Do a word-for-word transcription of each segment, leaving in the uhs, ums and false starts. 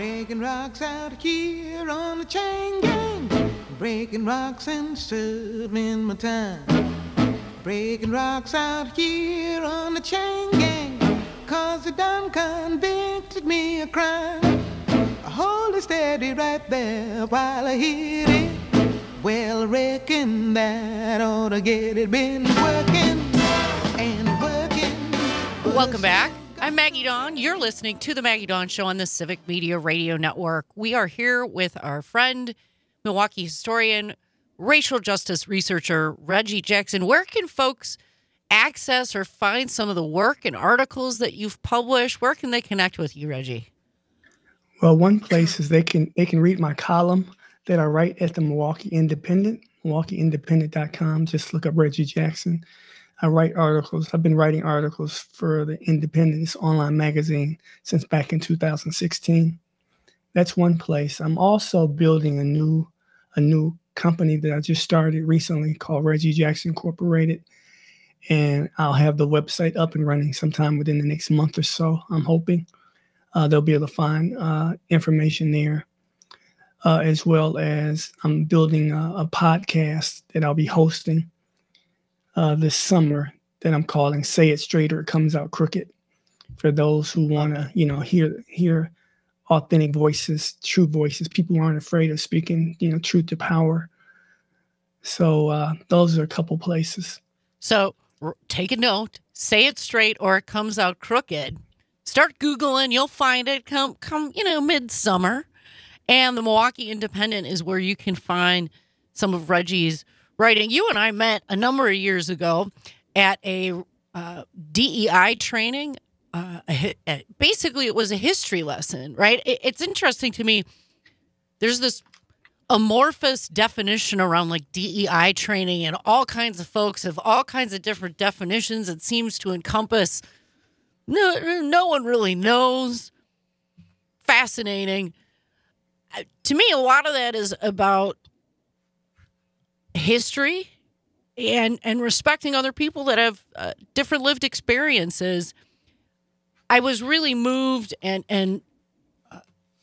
Breaking rocks out here on the chain gang. Breaking rocks and serving my time. Breaking rocks out here on the chain gang. Cause they done convicted me of crime. I hold it steady right there while I hit it. Well, I reckon that ought to get it. Been working and working. Welcome back. I'm Maggie Dawn. You're listening to the Maggie Dawn Show on the Civic Media Radio Network. We are here with our friend, Milwaukee historian, racial justice researcher, Reggie Jackson. Where can folks access or find some of the work and articles that you've published? Where can they connect with you, Reggie? Well, one place is they can they can read my column that I write at the Milwaukee Independent, milwaukee independent dot com. Just look up Reggie Jackson. I write articles. I've been writing articles for the Independent's online magazine since back in two thousand sixteen. That's one place. I'm also building a new a new company that I just started recently called Reggie Jackson Incorporated. And I'll have the website up and running sometime within the next month or so, I'm hoping. Uh, they'll be able to find uh, information there, uh, as well as I'm building a, a podcast that I'll be hosting uh, this summer that I'm calling Say It Straight or It Comes Out Crooked, for those who want to, you know, hear hear authentic voices, true voices, people who aren't afraid of speaking, you know, truth to power. So uh, those are a couple places. So take a note, Say It Straight or It Comes Out Crooked. Start Googling, you'll find it come, come, you know, midsummer. And the Milwaukee Independent is where you can find some of Reggie's writing. You and I met a number of years ago at a uh, D E I training. Uh, a, a, basically, it was a history lesson, right? It, it's interesting to me. There's this amorphous definition around like D E I training, and all kinds of folks have all kinds of different definitions. It seems to encompass no, no one really knows. Fascinating. Uh, to me, a lot of that is about history and and respecting other people that have uh, different lived experiences. I was really moved, and and uh,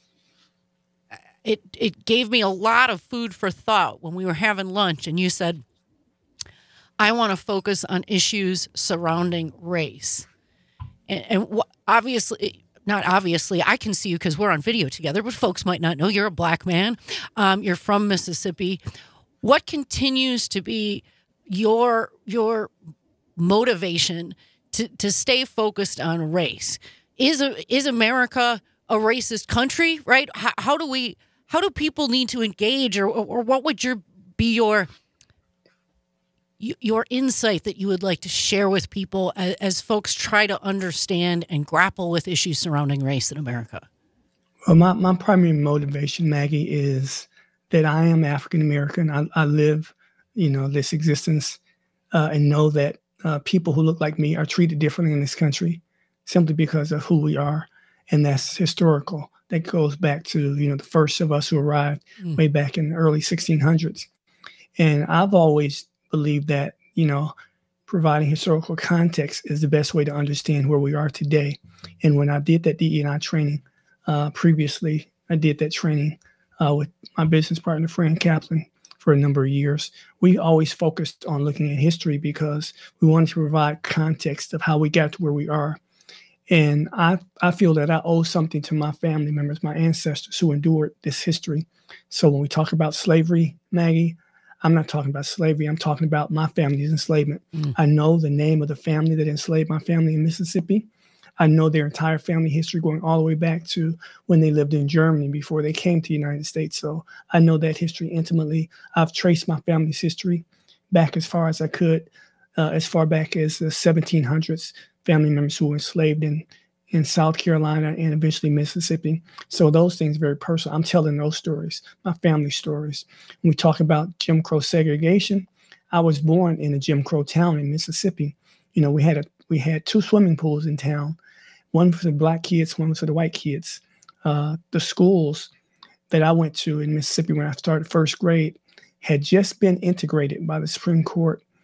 it it gave me a lot of food for thought when we were having lunch, and you said, I want to focus on issues surrounding race. And, and obviously, not obviously, I can see you because we're on video together, but folks might not know you're a black man. Um, you're from Mississippi. What continues to be your your motivation to, to stay focused on race? Is a, is America a racist country, right? How, how do we, how do people need to engage, or, or what would your, be your, your insight that you would like to share with people as, as folks try to understand and grapple with issues surrounding race in America? Well, my, my primary motivation, Maggie, is that I am African-American. I, I live, you know, this existence uh, and know that Uh, people who look like me are treated differently in this country simply because of who we are. And that's historical. That goes back to, you know, the first of us who arrived mm. way back in the early sixteen hundreds. And I've always believed that, you know, providing historical context is the best way to understand where we are today. And when I did that D E I training uh, previously, I did that training uh, with my business partner, Fran Kaplan, for a number of years. We always focused on looking at history because we wanted to provide context of how we got to where we are. And I, I feel that I owe something to my family members, my ancestors who endured this history. So when we talk about slavery, Maggie, I'm not talking about slavery. I'm talking about my family's enslavement. Mm. I know the name of the family that enslaved my family in Mississippi. I know their entire family history going all the way back to when they lived in Germany before they came to the United States. So I know that history intimately. I've traced my family's history back as far as I could, uh, as far back as the seventeen hundreds, family members who were enslaved in, in South Carolina and eventually Mississippi. So those things are very personal. I'm telling those stories, my family stories. When we talk about Jim Crow segregation, I was born in a Jim Crow town in Mississippi. You know, we had a we had two swimming pools in town. One for the black kids, one was for the white kids. Uh, the schools that I went to in Mississippi when I started first grade had just been integrated by the Supreme Court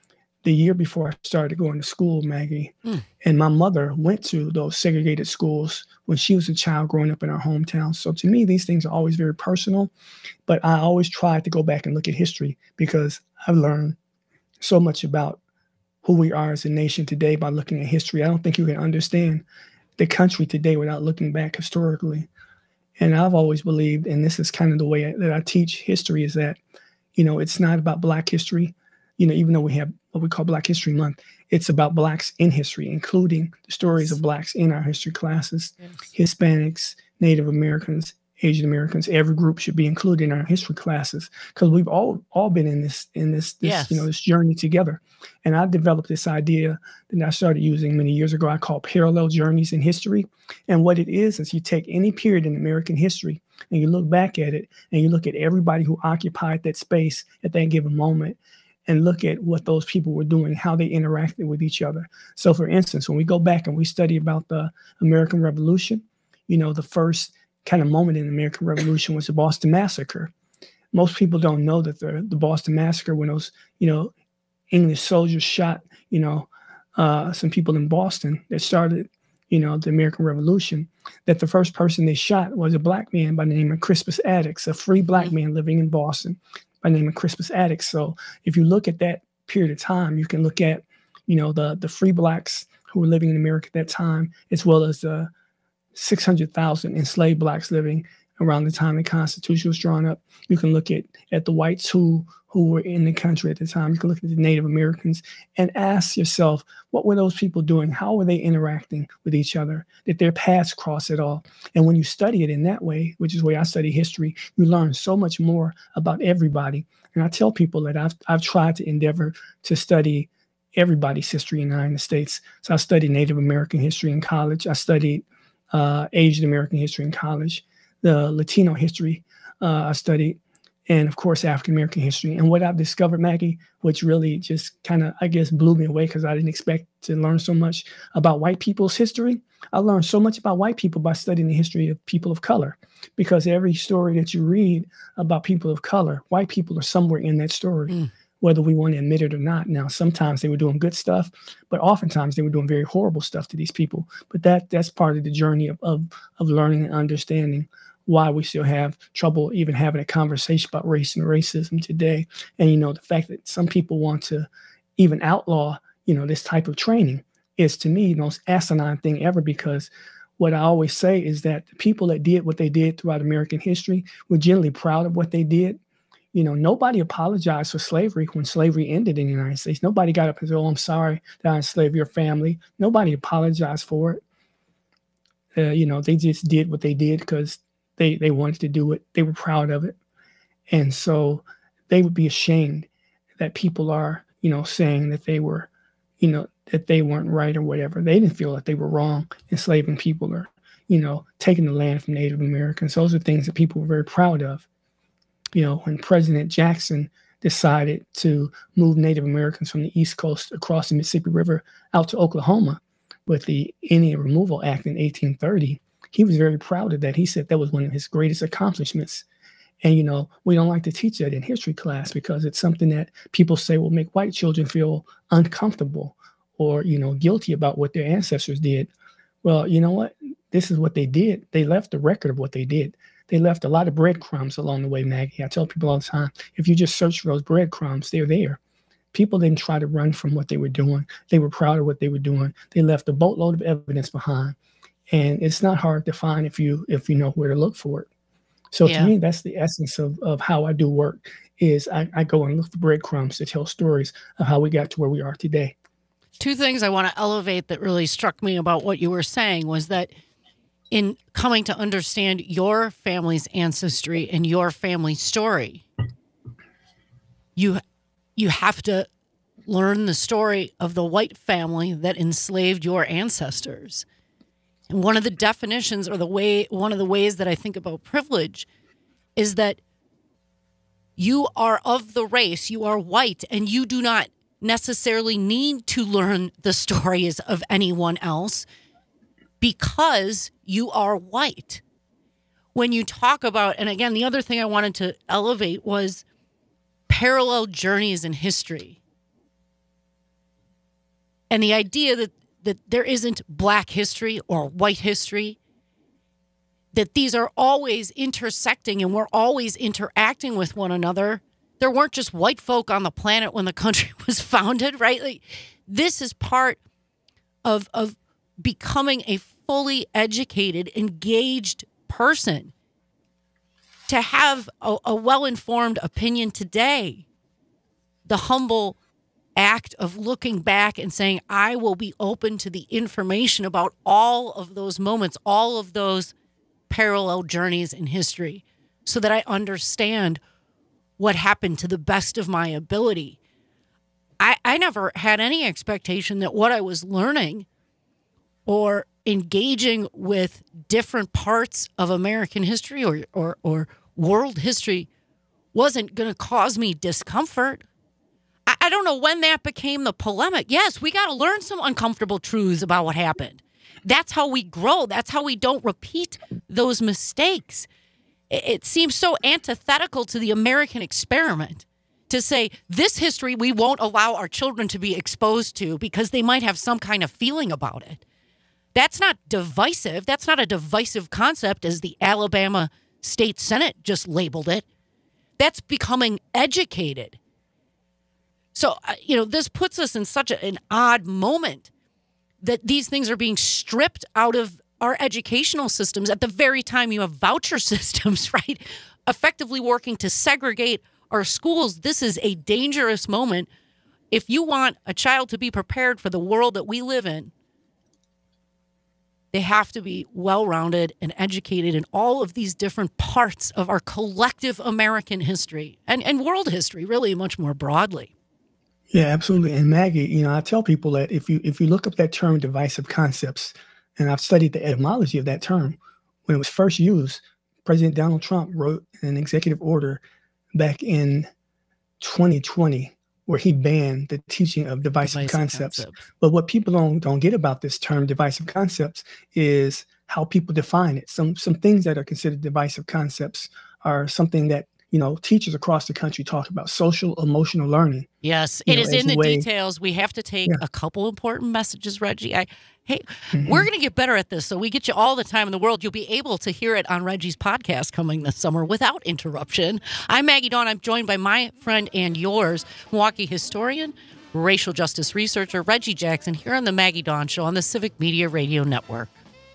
the year before I started going to school, Maggie, mm. and my mother went to those segregated schools when she was a child growing up in our hometown. So to me, these things are always very personal, but I always try to go back and look at history because I've learned so much about who we are as a nation today by looking at history. I don't think you can understand the country today without looking back historically. And I've always believed, and this is kind of the way that I teach history, is that, you know, it's not about Black history. You know, even though we have what we call Black History Month, it's about Blacks in history, including the stories of Blacks in our history classes. Yes. Hispanics, Native Americans, Asian Americans, every group should be included in our history classes because we've all all been in this in this, this yes. you know this journey together. And I developed this idea that I started using many years ago. I call parallel journeys in history. And what it is is you take any period in American history and you look back at it and you look at everybody who occupied that space at that given moment and look at what those people were doing, how they interacted with each other. So, for instance, when we go back and we study about the American Revolution, you know, the first kind of moment in the American Revolution was the Boston Massacre. Most people don't know that the, the Boston Massacre, when those, you know, English soldiers shot, you know, uh, some people in Boston that started, you know, the American Revolution, that the first person they shot was a Black man by the name of Crispus Attucks, a free Black man living in Boston by the name of Crispus Attucks. So if you look at that period of time, you can look at, you know, the, the free Blacks who were living in America at that time, as well as the six hundred thousand enslaved Blacks living around the time the Constitution was drawn up. You can look at, at the whites who, who were in the country at the time. You can look at the Native Americans and ask yourself, what were those people doing? How were they interacting with each other? Did their paths cross at all? And when you study it in that way, which is the way I study history, you learn so much more about everybody. And I tell people that I've, I've tried to endeavor to study everybody's history in the United States. So I studied Native American history in college. I studied uh, Asian American history in college. The Latino history uh, I studied, and of course, African American history. And what I've discovered, Maggie, which really just kind of, I guess, blew me away because I didn't expect to learn so much about white people's history. I learned so much about white people by studying the history of people of color, because every story that you read about people of color, white people are somewhere in that story, mm. whether we want to admit it or not. Now, sometimes they were doing good stuff, but oftentimes they were doing very horrible stuff to these people. But that that's part of the journey of of, of learning and understanding why we still have trouble even having a conversation about race and racism today. And, you know, the fact that some people want to even outlaw, you know, this type of training is, to me, the most asinine thing ever, because what I always say is that the people that did what they did throughout American history were generally proud of what they did. You know, nobody apologized for slavery when slavery ended in the United States. Nobody got up and said, oh, I'm sorry that I enslaved your family. Nobody apologized for it. Uh, you know, they just did what they did because They they wanted to do it. They were proud of it. And so they would be ashamed that people are, you know, saying that they were, you know, that they weren't right or whatever. They didn't feel that they were wrong enslaving people or, you know, taking the land from Native Americans. Those are things that people were very proud of. You know, when President Jackson decided to move Native Americans from the East Coast across the Mississippi River out to Oklahoma with the Indian Removal Act in eighteen thirty, he was very proud of that. He said that was one of his greatest accomplishments. And, you know, we don't like to teach that in history class because it's something that people say will make white children feel uncomfortable or, you know, guilty about what their ancestors did. Well, you know what? This is what they did. They left a record of what they did. They left a lot of breadcrumbs along the way, Maggie. I tell people all the time, if you just search for those breadcrumbs, they're there. People didn't try to run from what they were doing. They were proud of what they were doing. They left a boatload of evidence behind. And it's not hard to find if you if you know where to look for it. So yeah. to me, that's the essence of, of how I do work is I, I go and look for breadcrumbs to tell stories of how we got to where we are today. Two things I want to elevate that really struck me about what you were saying was that in coming to understand your family's ancestry and your family story, you you have to learn the story of the white family that enslaved your ancestors. And one of the definitions or the way, one of the ways that I think about privilege is that you are of the race, you are white, and you do not necessarily need to learn the stories of anyone else because you are white. When you talk about, and again, the other thing I wanted to elevate was parallel journeys in history. And the idea that, that there isn't black history or white history, that these are always intersecting and we're always interacting with one another. There weren't just white folk on the planet when the country was founded, right? Like, this is part of, of becoming a fully educated, engaged person. To have a, a well-informed opinion today, the humble act of looking back and saying, I will be open to the information about all of those moments, all of those parallel journeys in history, so that I understand what happened to the best of my ability. I, I never had any expectation that what I was learning or engaging with different parts of American history or, or, or world history wasn't going to cause me discomfort. I, I don't know when that became the polemic. Yes, we got to learn some uncomfortable truths about what happened. That's how we grow. That's how we don't repeat those mistakes. It, it seems so antithetical to the American experiment to say this history we won't allow our children to be exposed to because they might have some kind of feeling about it. That's not divisive. That's not a divisive concept, as the Alabama State Senate just labeled it. That's becoming educated. So, uh, you know, this puts us in such a, an odd moment that these things are being stripped out of our educational systems at the very time you have voucher systems, right? Effectively working to segregate our schools. This is a dangerous moment. If you want a child to be prepared for the world that we live in, they have to be well-rounded and educated in all of these different parts of our collective American history and, and world history, really much more broadly. Yeah, absolutely. And Maggie, you know, I tell people that if you if you look up that term divisive concepts, and I've studied the etymology of that term, when it was first used, President Donald Trump wrote an executive order back in twenty twenty where he banned the teaching of divisive, divisive concepts. concepts. But what people don't don't get about this term divisive concepts is how people define it. Some some things that are considered divisive concepts are something that, you know, teachers across the country talk about: social emotional learning. Yes, it know, is in the way, details. We have to take yeah. a couple important messages, Reggie. I, hey, mm-hmm. we're going to get better at this, so we get you all the time in the world. You'll be able to hear it on Reggie's podcast coming this summer without interruption. I'm Maggie Dawn. I'm joined by my friend and yours, Milwaukee historian, racial justice researcher, Reggie Jackson, here on the Maggie Dawn Show on the Civic Media Radio Network.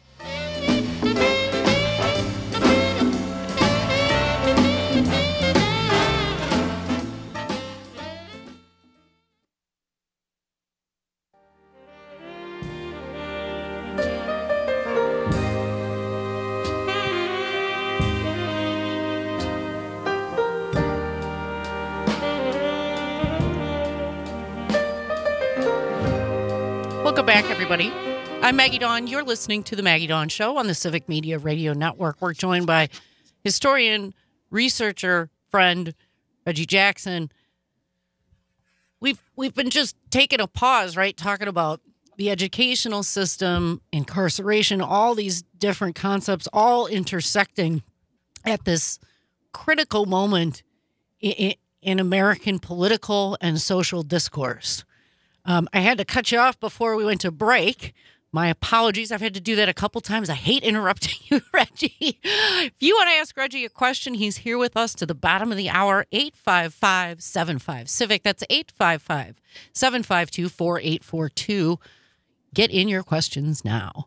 Welcome back, everybody. I'm Maggie Dawn. You're listening to The Maggie Dawn Show on the Civic Media Radio Network. We're joined by historian, researcher, friend, Reggie Jackson. We've we've been just taking a pause, right, talking about the educational system, incarceration, all these different concepts, all intersecting at this critical moment in, in American political and social discourse. Um, I had to cut you off before we went to break. My apologies. I've had to do that a couple times. I hate interrupting you, Reggie. If you want to ask Reggie a question, he's here with us to the bottom of the hour, eight five five, seven five, CIVIC. That's eight five five, seven five two, four eight four two. Get in your questions now.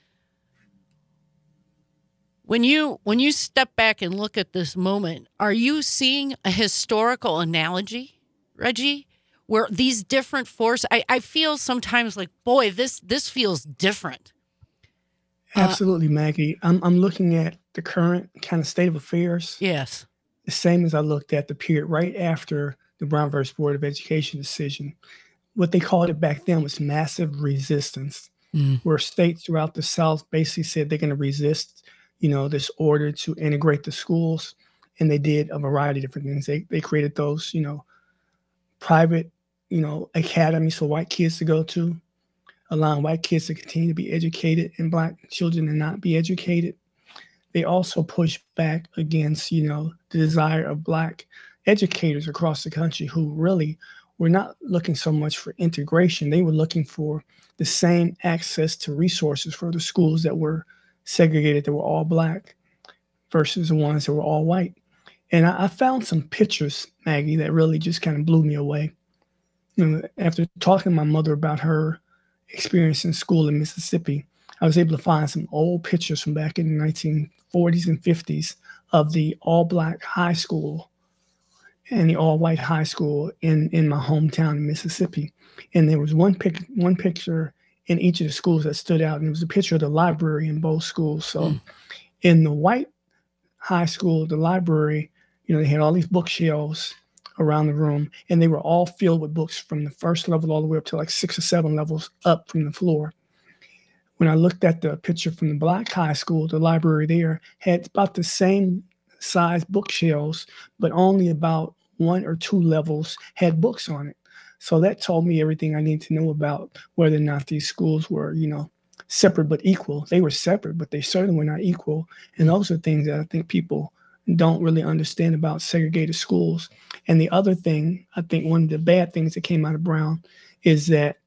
When you when you step back and look at this moment, are you seeing a historical analogy, Reggie? Where these different forces, I, I feel sometimes like, boy, this this feels different. Absolutely, uh, Maggie. I'm I'm looking at the current kind of state of affairs. Yes. The same as I looked at the period right after the Brown versus Board of Education decision. What they called it back then was massive resistance, mm. where states throughout the South basically said they're going to resist, you know, this order to integrate the schools. And they did a variety of different things. They they created those, you know, private, you know, academies for white kids to go to, allowing white kids to continue to be educated and black children to not be educated. They also pushed back against, you know, the desire of black educators across the country who really were not looking so much for integration. They were looking for the same access to resources for the schools that were segregated, that were all black, versus the ones that were all white. And I, I found some pictures, Maggie, that really just kind of blew me away. You know, after talking to my mother about her experience in school in Mississippi, I was able to find some old pictures from back in the nineteen forties and fifties of the all-black high school and the all-white high school in, in my hometown in Mississippi. And there was one pic, one picture in each of the schools that stood out, and it was a picture of the library in both schools. So mm. in the white high school, the library, you know, they had all these bookshelves around the room, and they were all filled with books from the first level all the way up to like six or seven levels up from the floor. When I looked at the picture from the black high school, the library there had about the same size bookshelves, but only about one or two levels had books on it. So that told me everything I need to know about whether or not these schools were, you know, separate but equal. They were separate, but they certainly were not equal. And those are things that I think people don't really understand about segregated schools. And the other thing, I think one of the bad things that came out of Brown is that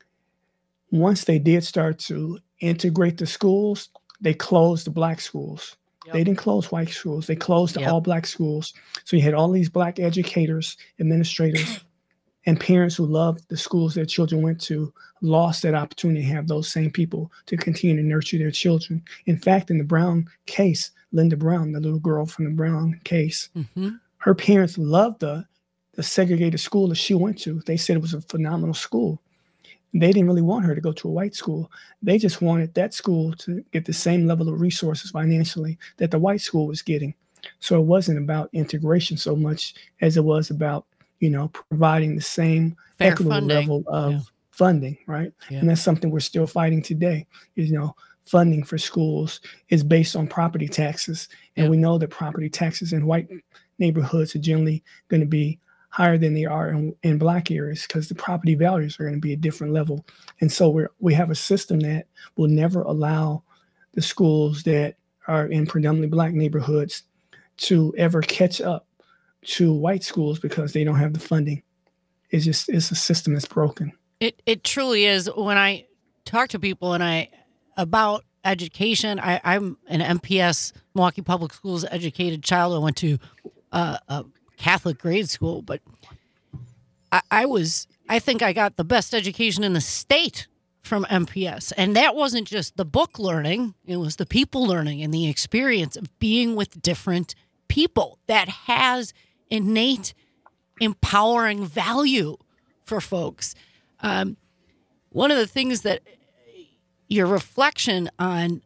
once they did start to integrate the schools, they closed the black schools. Yep. They didn't close white schools. They closed the yep. all black schools. So you had all these black educators, administrators, and parents who loved the schools their children went to lost that opportunity to have those same people to continue to nurture their children. In fact, in the Brown case, Linda Brown, the little girl from the Brown case, mm-hmm. her parents loved the, the segregated school that she went to. They said it was a phenomenal school. They didn't really want her to go to a white school. They just wanted that school to get the same level of resources financially that the white school was getting. So it wasn't about integration so much as it was about, you know, providing the same Fair equitable funding. level of yeah. funding, right? Yeah. And that's something we're still fighting today. Is, you know, funding for schools is based on property taxes. And yeah. we know that property taxes in white neighborhoods are generally going to be higher than they are in, in black areas because the property values are going to be a different level. And so we're, we have a system that will never allow the schools that are in predominantly black neighborhoods to ever catch up to white schools because they don't have the funding. It's just, it's a system that's broken. It it truly is. When I talk to people and I about education, I, I'm an M P S, Milwaukee Public Schools educated child. I went to uh, a Catholic grade school, but I, I was, I think I got the best education in the state from M P S. And that wasn't just the book learning. It was the people learning and the experience of being with different people that has innate empowering value for folks. Um, one of the things that your reflection on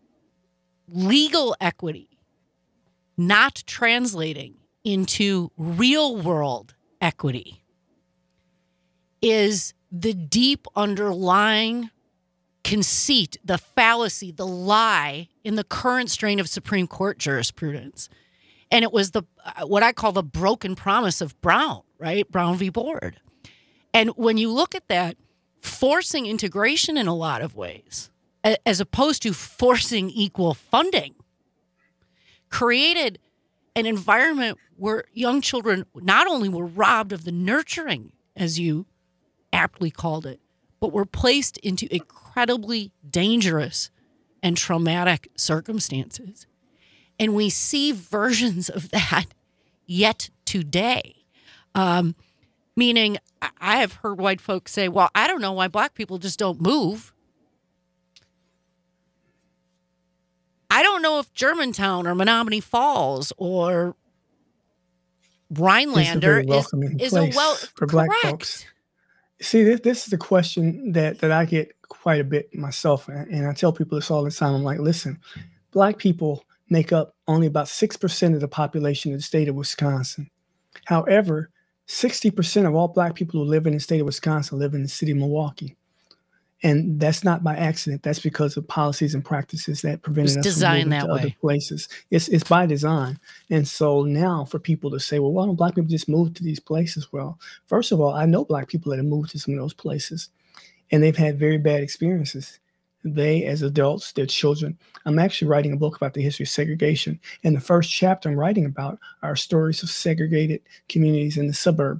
legal equity not translating into real world equity is the deep underlying conceit, the fallacy, the lie in the current strain of Supreme Court jurisprudence. And it was the what I call the broken promise of Brown, right? Brown v. Board. And when you look at that, forcing integration in a lot of ways, as opposed to forcing equal funding, created an environment where young children not only were robbed of the nurturing, as you aptly called it, but were placed into incredibly dangerous and traumatic circumstances. And we see versions of that yet today. Um, meaning, I have heard white folks say, well, I don't know why black people just don't move. I don't know if Germantown or Menominee Falls or Rhinelander is, is a well for black folks. See, this, this is a question that, that I get quite a bit myself. And I tell people this all the time. I'm like, listen, black people make up only about six percent of the population of the state of Wisconsin. However, sixty percent of all black people who live in the state of Wisconsin live in the city of Milwaukee. And that's not by accident. That's because of policies and practices that prevented us from moving to other places. It's it's by design. And so now for people to say, well, why don't black people just move to these places? Well, first of all, I know black people that have moved to some of those places, and they've had very bad experiences. They, as adults, their children. I'm actually writing a book about the history of segregation. And the first chapter I'm writing about are stories of segregated communities in the suburbs,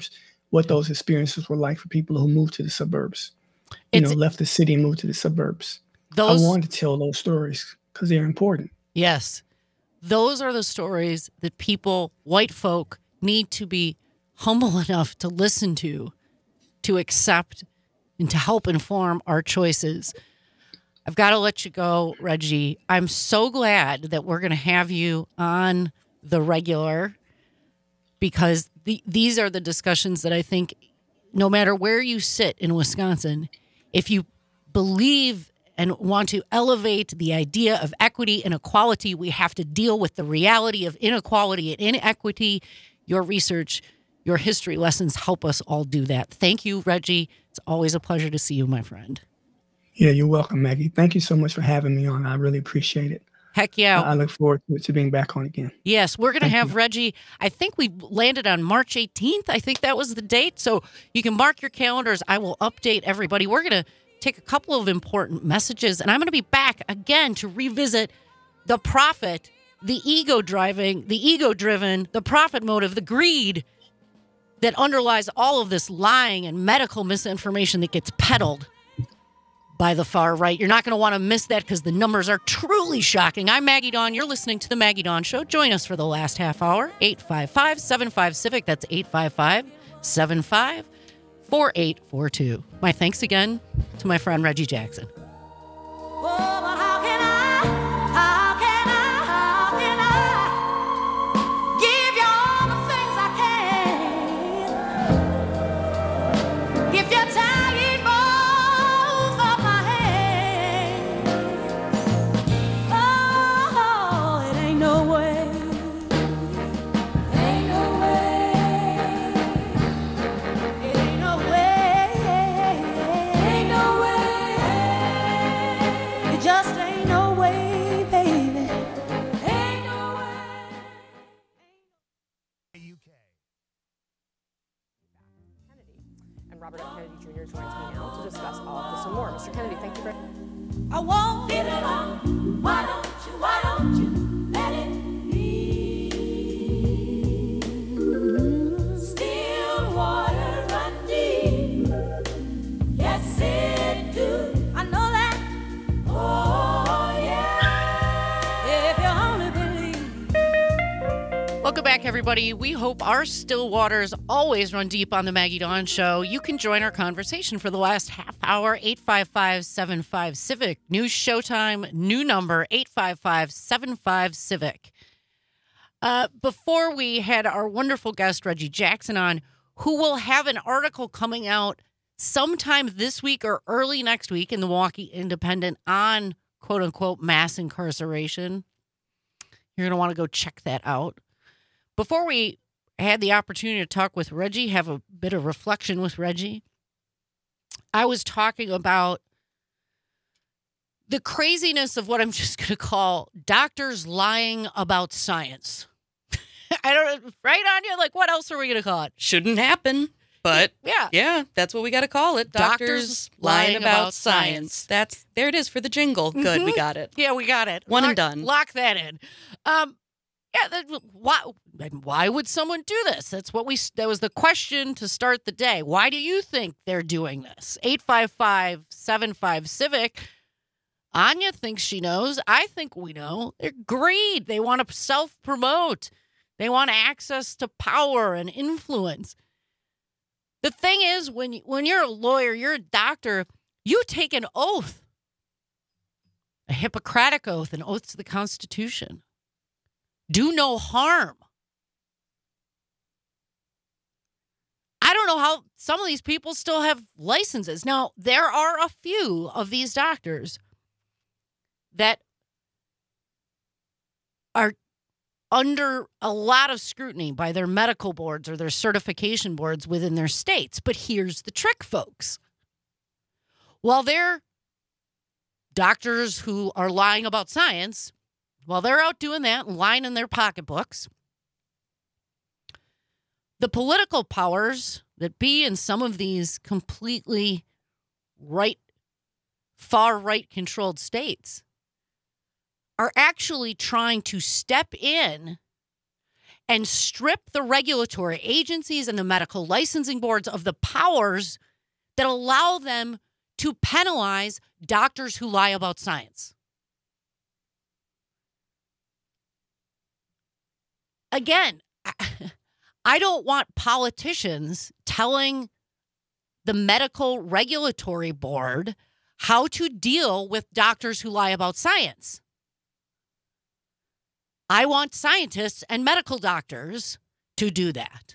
what those experiences were like for people who moved to the suburbs, you It's know, left the city and moved to the suburbs. those. I wanted to tell those stories because they're important. Yes. Those are the stories that people, white folk, need to be humble enough to listen to, to accept, and to help inform our choices. I've got to let you go, Reggie. I'm so glad that we're going to have you on the regular, because the, these are the discussions that I think, no matter where you sit in Wisconsin, if you believe and want to elevate the idea of equity and equality, we have to deal with the reality of inequality and inequity. Your research, your history lessons help us all do that. Thank you, Reggie. It's always a pleasure to see you, my friend. Yeah, you're welcome, Maggie. Thank you so much for having me on. I really appreciate it. Heck yeah. I look forward to, to being back on again. Yes, we're going to have you. Reggie. I think we landed on March eighteenth. I think that was the date. So you can mark your calendars. I will update everybody. We're going to take a couple of important messages, and I'm going to be back again to revisit the profit, the ego driving, the ego driven, the profit motive, the greed that underlies all of this lying and medical misinformation that gets peddled by the far right. You're not going to want to miss that because the numbers are truly shocking. I'm Maggie Dawn. You're listening to The Maggie Dawn Show. Join us for the last half hour. eight five five, seven five, CIVIC. That's eight five five, seven five, four eight four two. My thanks again to my friend Reggie Jackson. Oh, but how can I, how can I, how can I give you all the things I can if you're tired both of my hands? Oh, it ain't no way, ain't no way, it ain't no way, ain't no way, it just ain't no way, baby, ain't no way. And Robert F. Kennedy Junior joins me now to discuss all of this and more. Mister Kennedy, thank you very much. I won't give it up. Why don't you, why don't you let it be? Still water run deep. Yes, it do. I know that. Oh, yeah. If you only believe. Welcome back, everybody. We hope our still waters always run deep on the Maggie Dawn Show. You can join our conversation for the last half hour, eight five five, seven five, CIVIC. New showtime, new number, eight five five, seven five, CIVIC. Uh, before we had our wonderful guest, Reggie Jackson, on, who will have an article coming out sometime this week or early next week in the Milwaukee Independent on, quote-unquote, mass incarceration. You're going to want to go check that out. Before we had the opportunity to talk with Reggie, have a bit of reflection with Reggie, I was talking about the craziness of what I'm just going to call doctors lying about science. I don't, right, Anya? Like, what else are we going to call it? Shouldn't happen, but Yeah. yeah, that's what we got to call it. Doctors Doctors, lying lying about about, science. science. That's there it is for the jingle. Good, we got it. Yeah, we got it. One Lock- and done. Lock that in. Um, yeah, that, why, and why would someone do this? That's what we, that was the question to start the day. Why do you think they're doing this? eight five five, seven five, CIVIC. Anya thinks she knows. I think we know. They're greed. They want to self-promote. They want access to power and influence. The thing is, when, when you're a lawyer, you're a doctor, you take an oath, a Hippocratic oath, an oath to the Constitution. Do no harm. I don't know how some of these people still have licenses. Now, there are a few of these doctors that are under a lot of scrutiny by their medical boards or their certification boards within their states. But here's the trick, folks. While they're doctors who are lying about science, while they're out doing that and lying in their pocketbooks, the political powers that be in some of these completely right, far right controlled states are actually trying to step in and strip the regulatory agencies and the medical licensing boards of the powers that allow them to penalize doctors who lie about science. Again, I don't want politicians telling the medical regulatory board how to deal with doctors who lie about science. I want scientists and medical doctors to do that.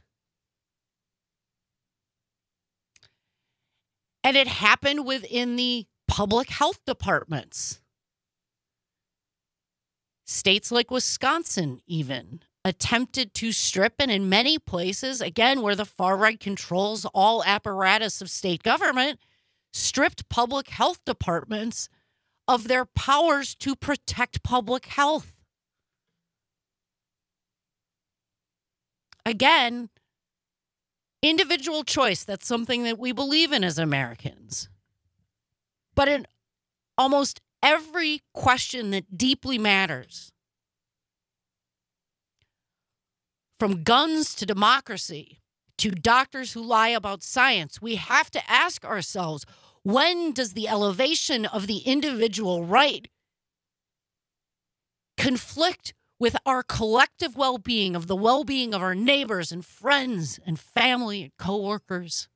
And it happened within the public health departments. States like Wisconsin even attempted to strip, and in many places, again, where the far right controls all apparatus of state government, stripped public health departments of their powers to protect public health. Again, individual choice, that's something that we believe in as Americans. But in almost every question that deeply matters, from guns to democracy to doctors who lie about science, we have to ask ourselves, when does the elevation of the individual right conflict with our collective well-being, of the well-being of our neighbors and friends and family and coworkers?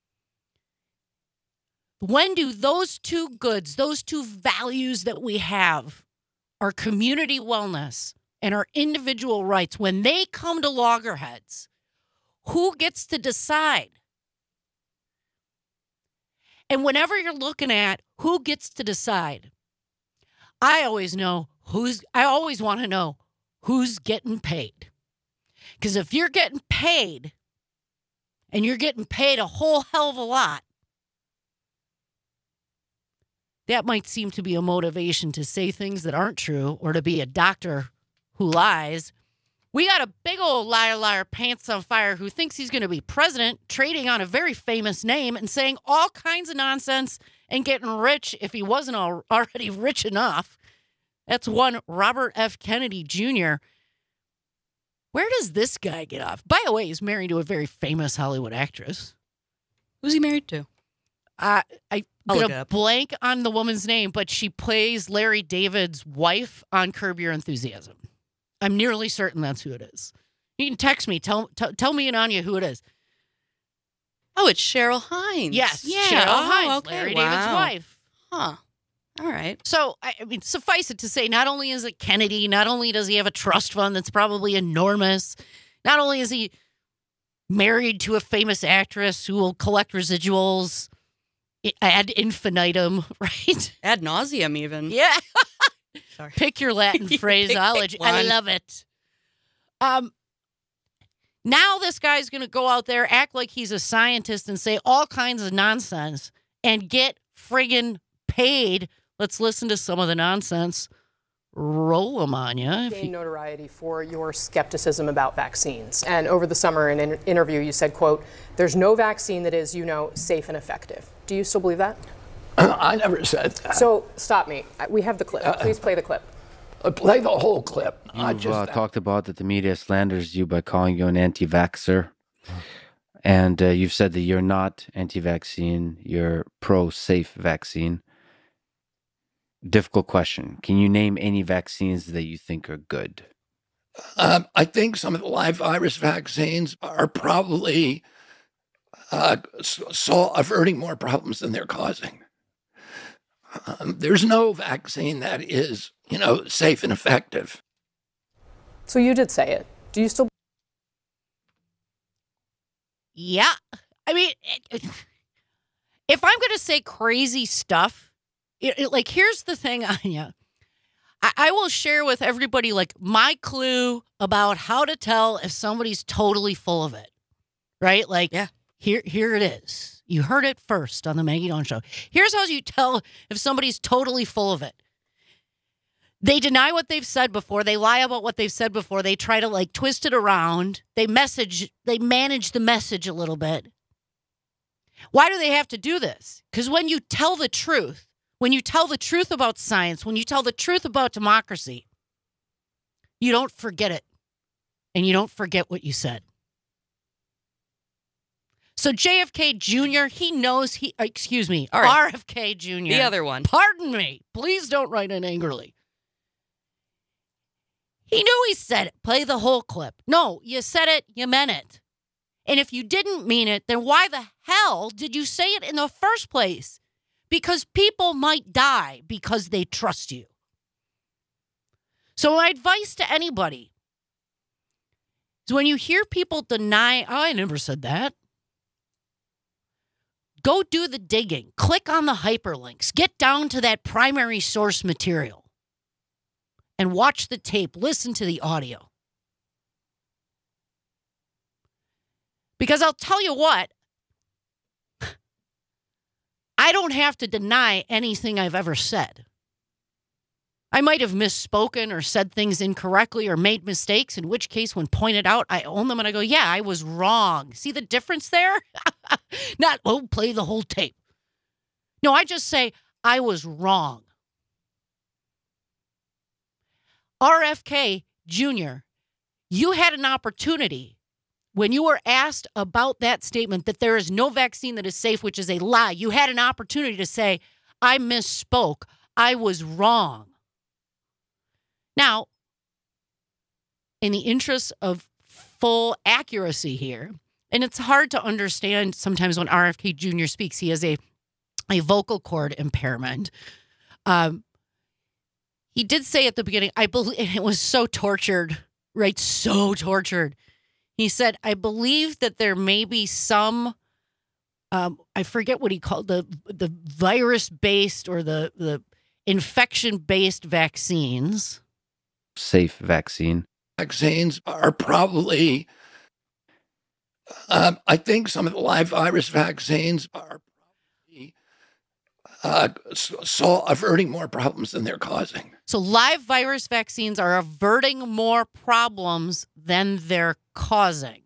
When do those two goods, those two values that we have, our community wellness and our individual rights, when they come to loggerheads, who gets to decide? And whenever you're looking at who gets to decide, I always know who's, I always want to know who's getting paid. Because if you're getting paid, and you're getting paid a whole hell of a lot, that might seem to be a motivation to say things that aren't true or to be a doctor who lies. We got a big old liar, liar, pants on fire who thinks he's going to be president, trading on a very famous name and saying all kinds of nonsense and getting rich if he wasn't al- already rich enough. That's one Robert F. Kennedy Junior Where does this guy get off? By the way, he's married to a very famous Hollywood actress. Who's he married to? Uh, I'm I'll look going it to up. blank on the woman's name, but she plays Larry David's wife on Curb Your Enthusiasm. I'm nearly certain that's who it is. You can text me. Tell, tell, tell me and Anya who it is. Oh, it's Cheryl Hines. Yes, Yeah. Cheryl Oh, Hines, okay. Larry Wow. David's wife. Huh. All right. So, I I mean, suffice it to say, not only is it Kennedy, not only does he have a trust fund that's probably enormous, not only is he married to a famous actress who will collect residuals ad infinitum, right? Ad nauseum, even. Yeah. Sorry. Pick your Latin Pick phraseology. I one. love it. Um, now this guy's going to go out there, act like he's a scientist and say all kinds of nonsense and get friggin' paid. Let's listen to some of the nonsense. Roll 'em on ya. Gained notoriety for your skepticism about vaccines. And over the summer in an interview, you said, quote, "There's no vaccine that is, you know, safe and effective." Do you still believe that? I never said that. So stop me. We have the clip. Please play the clip. Uh, play the whole clip. I You've just uh, talked about that the media slanders you by calling you an anti-vaxxer. And uh, you've said that you're not anti-vaccine, you're pro-safe vaccine. Difficult question. Can you name any vaccines that you think are good? Um, I think some of the live virus vaccines are probably uh, so averting more problems than they're causing. Um, there's no vaccine that is, you know, safe and effective. So you did say it. Do you still? Yeah. I mean, it, if I'm going to say crazy stuff, it, it, like, here's the thing, Anya. I, I will share with everybody, like, my clue about how to tell if somebody's totally full of it, right? Like, Yeah. here, here it is. You heard it first on the Maggie Dawn Show. Here's how you tell if somebody's totally full of it. They deny what they've said before. They lie about what they've said before. They try to, like, twist it around. They message, they manage the message a little bit. Why do they have to do this? Because when you tell the truth, when you tell the truth about science, when you tell the truth about democracy, you don't forget it. and you don't forget what you said. So J F K Junior, he knows he, excuse me, All right. R F K Junior The other one. Pardon me. Please don't write in angrily. He knew he said it. Play the whole clip. No, you said it, you meant it. And if you didn't mean it, then why the hell did you say it in the first place? Because people might die because they trust you. So my advice to anybody is when you hear people deny, oh, I never said that. Go do the digging. Click on the hyperlinks. Get down to that primary source material and watch the tape. Listen to the audio. Because I'll tell you what, I don't have to deny anything I've ever said. I might have misspoken or said things incorrectly or made mistakes, in which case, when pointed out, I own them and I go, yeah, I was wrong. See the difference there? Not, oh, play the whole tape. No, I just say, I was wrong. R F K Junior, you had an opportunity when you were asked about that statement that there is no vaccine that is safe, which is a lie. You had an opportunity to say, I misspoke. I was wrong. Now, in the interest of full accuracy here, and it's hard to understand sometimes when R F K Junior speaks, he has a, a vocal cord impairment. Um, he did say at the beginning, I believe, it was so tortured, right? So tortured. He said, I believe that there may be some, um, I forget what he called, the the virus-based or the, the infection-based vaccines. Safe vaccine. Vaccines are probably, um, I think some of the live virus vaccines are probably uh, so averting more problems than they're causing. So live virus vaccines are averting more problems than they're causing.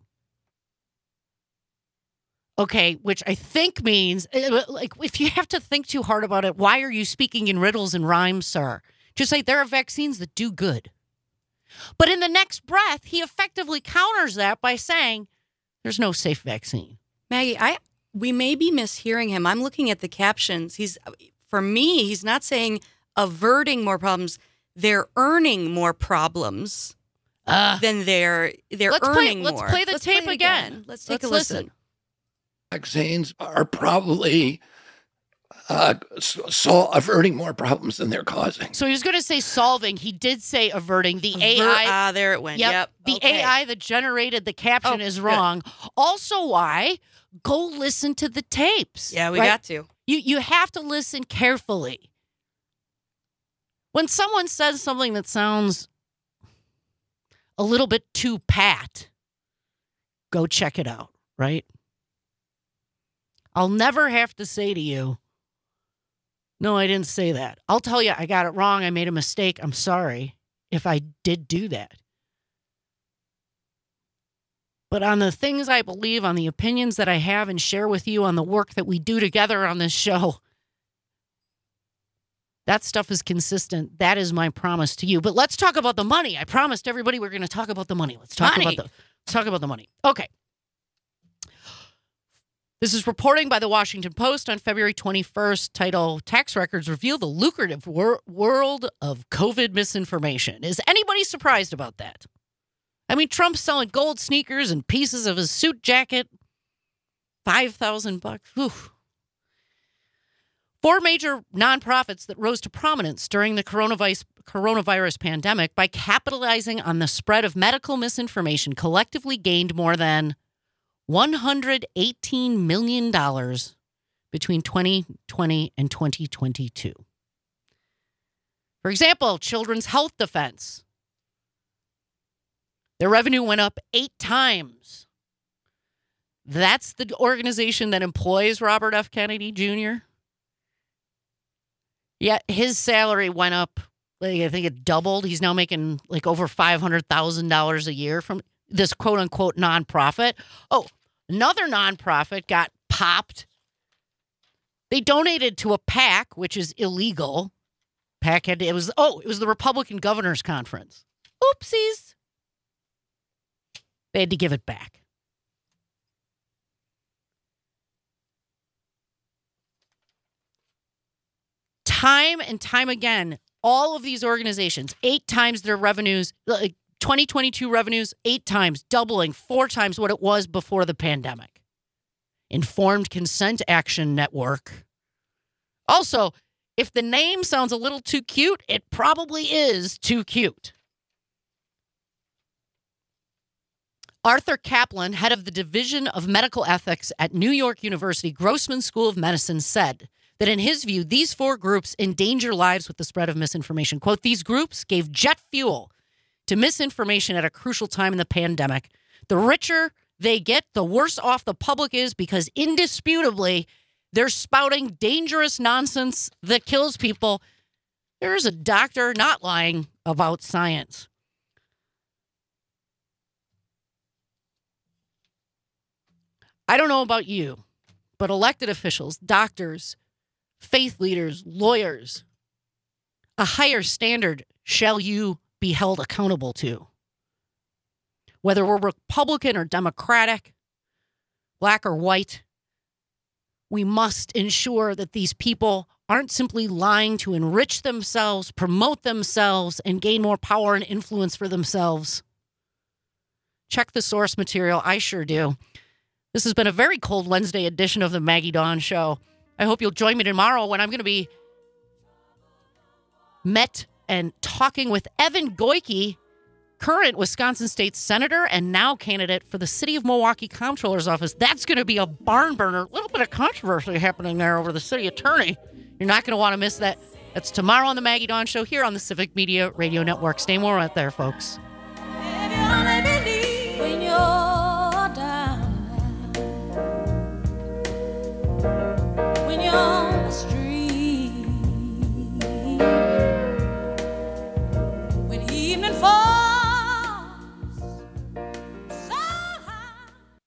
Okay, which I think means, like, if you have to think too hard about it, why are you speaking in riddles and rhymes, sir? Just like there are vaccines that do good. But in the next breath, he effectively counters that by saying there's no safe vaccine. Maggie, I we may be mishearing him. I'm looking at the captions. He's, for me, he's not saying averting more problems. They're earning more problems Uh, than they're they're let's earning play, more. let's play the Let's tape play it again. Let's take Let's a listen. listen. Vaccines are probably uh, so averting more problems than they're causing. So he was going to say solving. He did say averting. The Avert- A I. Ah, there it went. Yep. Yep. The Okay. A I that generated the caption Oh, is good. wrong. Also, why? Go listen to the tapes. Yeah, we right? got to. You you have to listen carefully. When someone says something that sounds a little bit too pat, go check it out, right? I'll never have to say to you, no, I didn't say that. I'll tell you, I got it wrong. I made a mistake. I'm sorry if I did do that. But on the things I believe, on the opinions that I have and share with you, on the work that we do together on this show, that stuff is consistent. That is my promise to you. But let's talk about the money. I promised everybody we're going to talk about the money. Let's talk Money. about the let's talk about the money. Okay. This is reporting by the Washington Post on February twenty-first. Title, Tax Records Reveal the Lucrative wor- World of COVID Misinformation. Is anybody surprised about that? I mean, Trump's selling gold sneakers and pieces of his suit jacket. five thousand bucks. Oof. Four major nonprofits that rose to prominence during the coronavirus, coronavirus pandemic by capitalizing on the spread of medical misinformation collectively gained more than one hundred eighteen million dollars between twenty twenty and twenty twenty-two. For example, Children's Health Defense. Their revenue went up eight times. That's the organization that employs Robert F. Kennedy Junior Yeah, his salary went up, like, I think it doubled. He's now making like over five hundred thousand dollars a year from this quote-unquote nonprofit. Oh, another nonprofit got popped. They donated to a PAC, which is illegal. PAC had to, it was, oh, it was the Republican Governors Conference. Oopsies. They had to give it back. Time and time again, all of these organizations, eight times their revenues, like twenty twenty-two revenues, eight times, doubling, four times what it was before the pandemic. Informed Consent Action Network. Also, if the name sounds a little too cute, it probably is too cute. Arthur Kaplan, head of the Division of Medical Ethics at New York University Grossman School of Medicine, said that in his view, these four groups endanger lives with the spread of misinformation. Quote, these groups gave jet fuel to misinformation at a crucial time in the pandemic. The richer they get, the worse off the public is because indisputably they're spouting dangerous nonsense that kills people. There's a doctor not lying about science. I don't know about you, but elected officials, doctors, faith leaders, lawyers, a higher standard shall you be held accountable to. Whether we're Republican or Democratic, black or white, we must ensure that these people aren't simply lying to enrich themselves, promote themselves, and gain more power and influence for themselves. Check the source material. I sure do. This has been a very cold Wednesday edition of the Maggie Dawn Show. I hope you'll join me tomorrow when I'm going to be met and talking with Evan Goyke, current Wisconsin State Senator and now candidate for the City of Milwaukee Comptroller's Office. That's going to be a barn burner. A little bit of controversy happening there over the city attorney. You're not going to want to miss that. That's tomorrow on the Maggie Dawn Show here on the Civic Media Radio Network. Stay more right there, folks. When you're down, when you're on the street, when evening falls so high.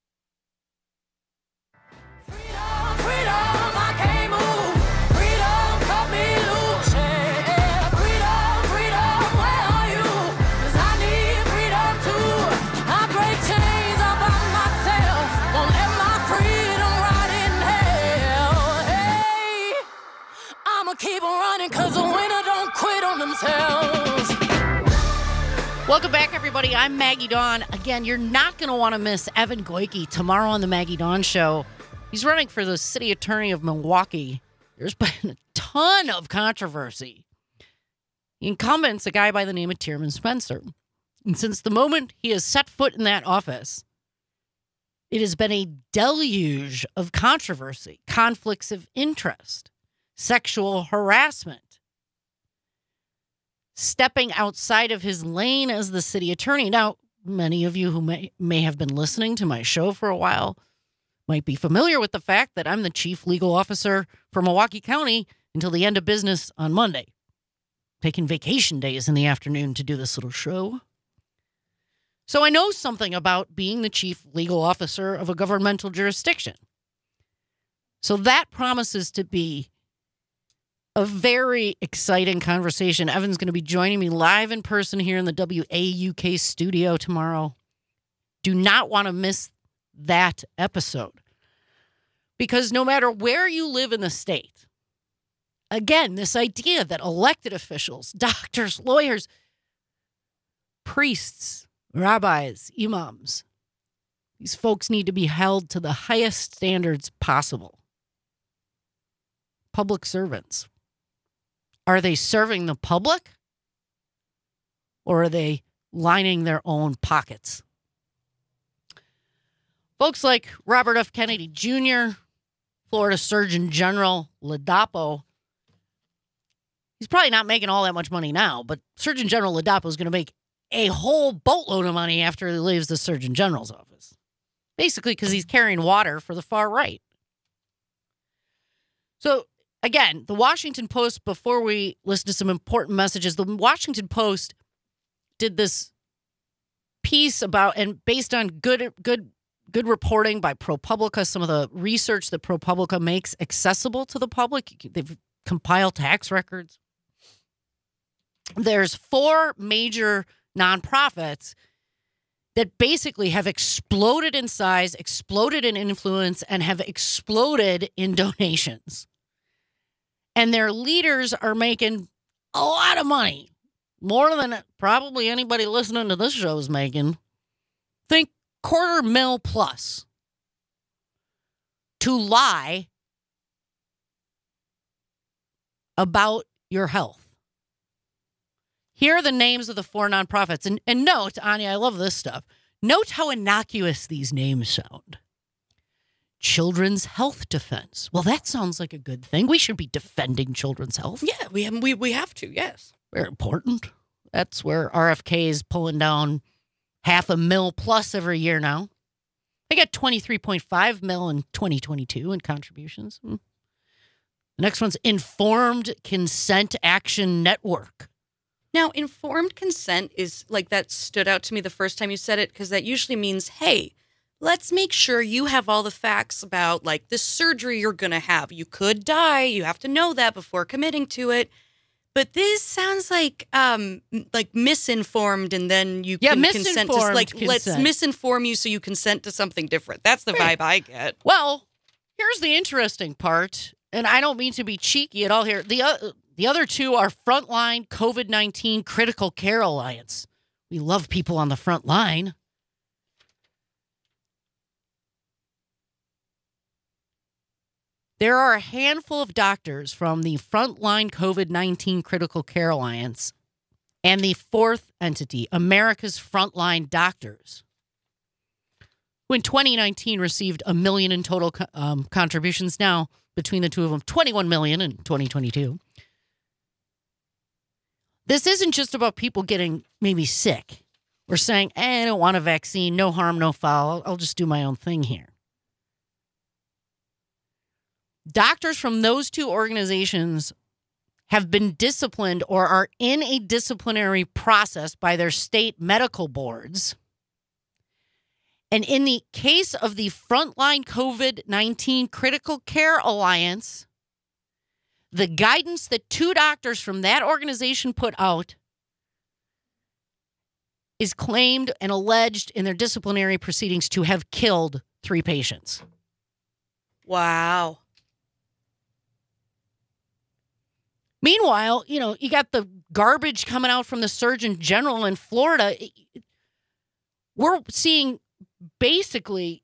Freedom, freedom, I can't move. Freedom, cut me loose. Yeah. Freedom, freedom, where are you? 'Cause I need freedom too. I break chains all by myself. Won't let my freedom rot in hell. Hey, I'ma keep on running 'cause the winner don't quit on themselves. Welcome back, everybody. I'm Maggie Dawn. Again, you're not going to want to miss Evan Goyke tomorrow on the Maggie Dawn Show. He's running for the city attorney of Milwaukee. There's been a ton of controversy. The incumbent's a guy by the name of Tierman Spencer. And since the moment he has set foot in that office, it has been a deluge of controversy, conflicts of interest, sexual harassment, stepping outside of his lane as the city attorney. Now, many of you who may, may have been listening to my show for a while might be familiar with the fact that I'm the chief legal officer for Milwaukee County until the end of business on Monday. Taking vacation days in the afternoon to do this little show. So I know something about being the chief legal officer of a governmental jurisdiction. So that promises to be a very exciting conversation. Evan's going to be joining me live in person here in the W A U K studio tomorrow. Do not want to miss that episode. Because no matter where you live in the state, again, this idea that elected officials, doctors, lawyers, priests, rabbis, imams, these folks need to be held to the highest standards possible. Public servants. Are they serving the public? Or are they lining their own pockets? Folks like Robert F. Kennedy Junior, Florida Surgeon General Ladapo. He's probably not making all that much money now, but Surgeon General Ladapo is going to make a whole boatload of money after he leaves the Surgeon General's office. Basically because he's carrying water for the far right. So, again, the Washington Post, before we listen to some important messages, the Washington Post did this piece about, and based on good good, good reporting by ProPublica, some of the research that ProPublica makes accessible to the public. They've compiled tax records. There's four major nonprofits that basically have exploded in size, exploded in influence, and have exploded in donations. And their leaders are making a lot of money, more than probably anybody listening to this show is making. Think quarter mil plus to lie about your health. Here are the names of the four nonprofits. And, and note, Anya, I love this stuff. Note how innocuous these names sound. Children's Health Defense. Well, that sounds like a good thing. We should be defending children's health. Yeah, we have, we, we have to, yes. Very important. That's where R F K is pulling down half a mil plus every year now. They got twenty-three point five mil in twenty twenty-two in contributions. The next one's Informed Consent Action Network. Now, informed consent is like that stood out to me the first time you said it, because that usually means, hey, let's make sure you have all the facts about like the surgery you're going to have. You could die. You have to know that before committing to it. But this sounds like um, like misinformed, and then you yeah, can consent to like consent. Let's misinform you so you consent to something different. That's the Right. vibe I get. Well, here's the interesting part, and I don't mean to be cheeky at all here. The uh, the other two are Frontline COVID nineteen Critical Care Alliance. We love people on the front line. There are a handful of doctors from the Frontline COVID nineteen Critical Care Alliance and the fourth entity, America's Frontline Doctors, who in twenty nineteen received a million in total um, contributions. Now, between the two of them, twenty-one million in twenty twenty-two. This isn't just about people getting maybe sick or saying, eh, I don't want a vaccine, no harm, no foul. I'll just do my own thing here. Doctors from those two organizations have been disciplined or are in a disciplinary process by their state medical boards. And in the case of the Frontline COVID nineteen Critical Care Alliance, the guidance that two doctors from that organization put out is claimed and alleged in their disciplinary proceedings to have killed three patients. Wow. Meanwhile, you know, you got the garbage coming out from the Surgeon General in Florida. We're seeing basically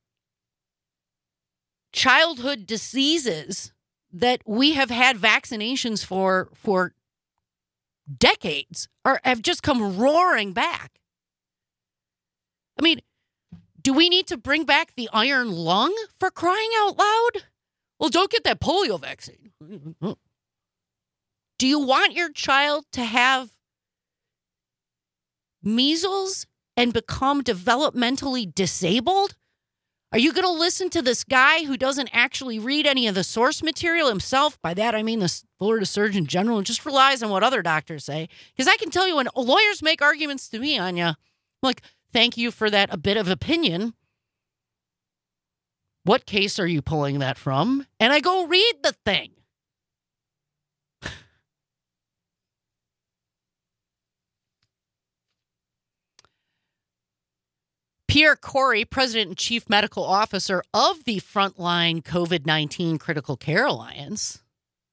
childhood diseases that we have had vaccinations for for decades or have just come roaring back. I mean, do we need to bring back the iron lung for crying out loud? Well, don't get that polio vaccine. Do you want your child to have measles and become developmentally disabled? Are you going to listen to this guy who doesn't actually read any of the source material himself? By that, I mean the Florida Surgeon General, and just relies on what other doctors say. Because I can tell you when lawyers make arguments to me, Anya, I'm like, thank you for that a bit of opinion. What case are you pulling that from? And I go read the thing. Pierre Corey, President and Chief Medical Officer of the Frontline COVID nineteen Critical Care Alliance,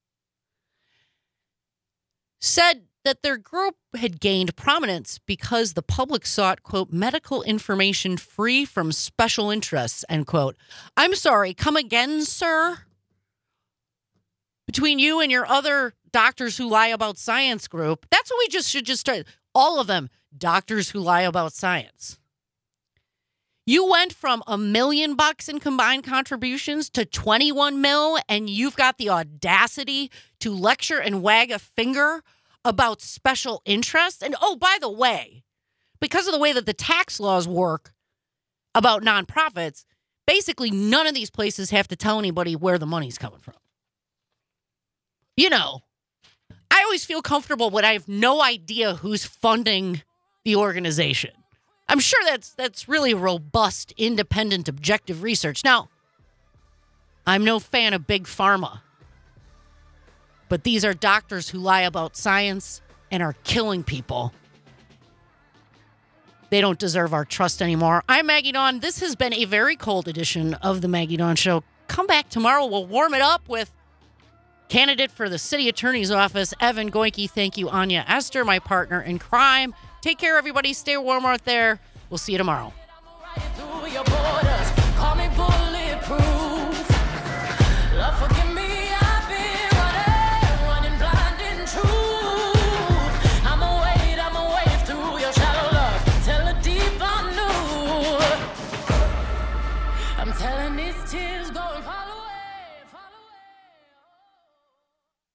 said that their group had gained prominence because the public sought, quote, medical information free from special interests, end quote. I'm sorry, come again, sir? Between you and your other doctors who lie about science group, that's what we just should just start. All of them, doctors who lie about science. You went from a million bucks in combined contributions to twenty-one mil, and you've got the audacity to lecture and wag a finger about special interests. And oh, by the way, because of the way that the tax laws work about nonprofits, basically none of these places have to tell anybody where the money's coming from. You know, I always feel comfortable when I have no idea who's funding the organization. I'm sure that's that's really robust, independent, objective research. Now, I'm no fan of big pharma, but these are doctors who lie about science and are killing people. They don't deserve our trust anymore. I'm Maggie Dawn. This has been a very cold edition of the Maggie Dawn Show. Come back tomorrow. We'll warm it up with candidate for the city attorney's office, Evan Goinke. Thank you, Anya Esther, my partner in crime. Take care, everybody. Stay warm out there. We'll see you tomorrow. Through your border.